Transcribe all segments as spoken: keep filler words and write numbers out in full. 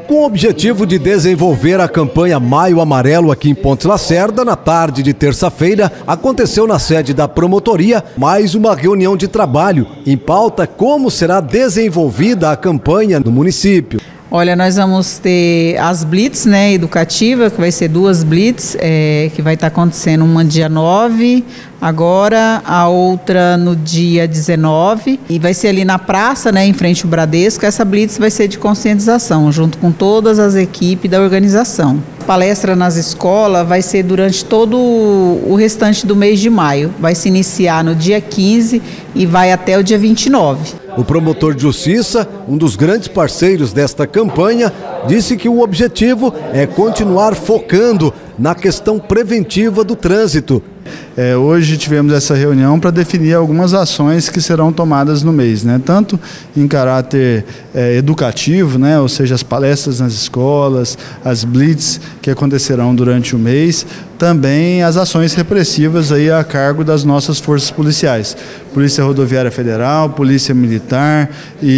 Com o objetivo de desenvolver a campanha Maio Amarelo aqui em Pontes Lacerda, na tarde de terça-feira, aconteceu na sede da promotoria mais uma reunião de trabalho. Em pauta, como será desenvolvida a campanha no município. Olha, nós vamos ter as blitz, né, educativa, que vai ser duas blitz, é, que vai estar acontecendo uma dia nove, agora a outra no dia dezenove, e vai ser ali na praça, né, em frente ao Bradesco. Essa blitz vai ser de conscientização, junto com todas as equipes da organização. Palestra nas escolas vai ser durante todo o restante do mês de maio, vai se iniciar no dia quinze e vai até o dia vinte e nove. O promotor de justiça, um dos grandes parceiros desta campanha, disse que o objetivo é continuar focando na questão preventiva do trânsito. É, hoje tivemos essa reunião para definir algumas ações que serão tomadas no mês, né? Tanto em caráter é, educativo, né? Ou seja, as palestras nas escolas, as blitz que acontecerão durante o mês, também as ações repressivas aí a cargo das nossas forças policiais, Polícia Rodoviária Federal, Polícia Militar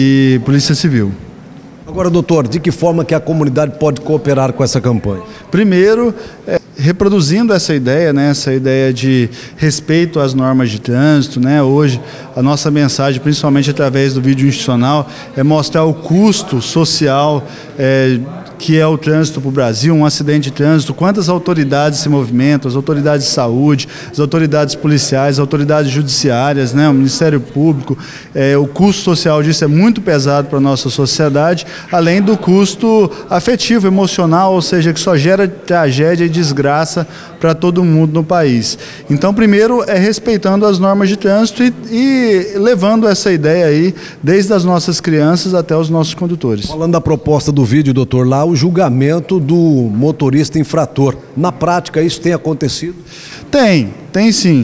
e Polícia Civil. Agora, doutor, de que forma que a comunidade pode cooperar com essa campanha? Primeiro, é, reproduzindo essa ideia, né, essa ideia de respeito às normas de trânsito, né? Hoje a nossa mensagem, principalmente através do vídeo institucional, é mostrar o custo social é, que é o trânsito para o Brasil, um acidente de trânsito, quantas autoridades se movimentam, as autoridades de saúde, as autoridades policiais, as autoridades judiciárias, né, o Ministério Público, é, o custo social disso é muito pesado para a nossa sociedade, além do custo afetivo, emocional, ou seja, que só gera tragédia e desgraça para todo mundo no país. Então, primeiro é respeitando as normas de trânsito e, e levando essa ideia aí, desde as nossas crianças até os nossos condutores. Falando da proposta do vídeo, doutor, lá o julgamento do motorista infrator. Na prática, isso tem acontecido? Tem, tem sim.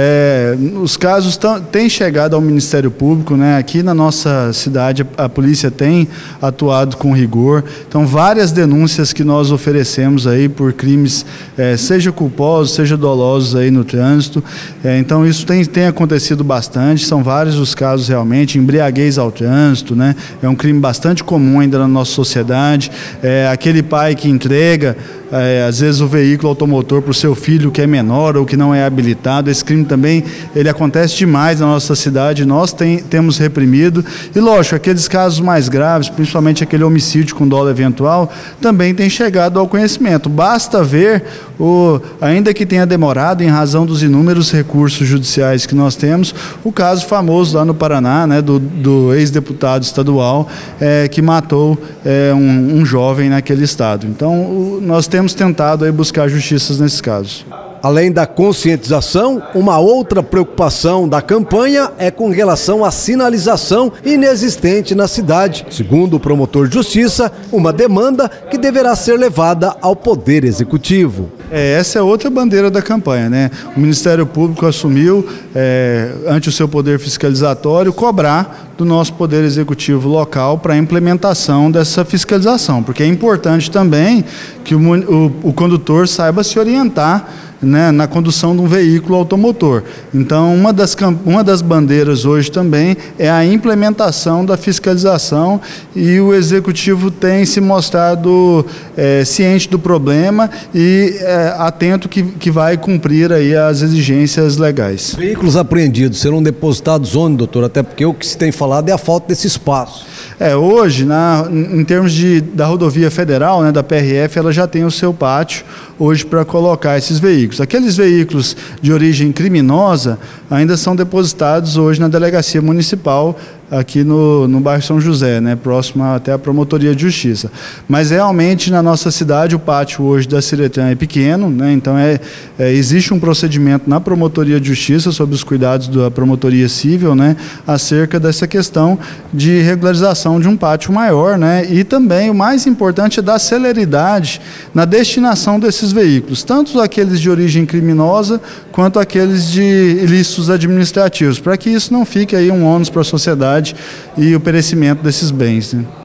É, os casos têm chegado ao Ministério Público, né? Aqui na nossa cidade a, a polícia tem atuado com rigor. Então, várias denúncias que nós oferecemos aí por crimes, é, seja culposos, seja dolosos aí no trânsito. É, então, isso tem, tem acontecido bastante. São vários os casos realmente. Embriaguez ao trânsito, né? É um crime bastante comum ainda na nossa sociedade. É, aquele pai que entrega, é, às vezes, o veículo automotor para o seu filho que é menor ou que não é habilitado. Esse crime também ele acontece demais na nossa cidade, nós tem, temos reprimido. E lógico, aqueles casos mais graves, principalmente aquele homicídio com dolo eventual, também tem chegado ao conhecimento. Basta ver, o, ainda que tenha demorado em razão dos inúmeros recursos judiciais que nós temos, o caso famoso lá no Paraná, né, do, do ex-deputado estadual é, que matou é, um, um jovem naquele estado. Então, o, nós temos tentado aí buscar justiças nesses casos. Além da conscientização, uma outra preocupação da campanha é com relação à sinalização inexistente na cidade. Segundo o promotor de justiça, uma demanda que deverá ser levada ao Poder Executivo. É, essa é outra bandeira da campanha, né? O Ministério Público assumiu, é, ante o seu poder fiscalizatório, cobrar do nosso Poder Executivo local para a implementação dessa fiscalização, porque é importante também que o, o, o condutor saiba se orientar, né, na condução de um veículo automotor. Então, uma das, uma das bandeiras hoje também é a implementação da fiscalização, e o Executivo tem se mostrado é, ciente do problema e é, atento que, que vai cumprir aí as exigências legais. Veículos apreendidos serão depositados onde, doutor? Até porque o que se tem falado é a falta desse espaço. É, hoje, na, em termos de, da rodovia federal, né, da P R F, ela já tem o seu pátio hoje para colocar esses veículos. Aqueles veículos de origem criminosa ainda são depositados hoje na delegacia municipal aqui no, no bairro São José, né, próximo até a promotoria de justiça. Mas realmente na nossa cidade o pátio hoje da Ciretran é pequeno, né, então é, é, existe um procedimento na promotoria de justiça sob os cuidados da promotoria civil, né, acerca dessa questão de regularização de um pátio maior, né, e também o mais importante é dar celeridade na destinação desses veículos, tanto aqueles de origem criminosa quanto aqueles de ilícitos administrativos, para que isso não fique aí um ônus para a sociedade e o perecimento desses bens, né?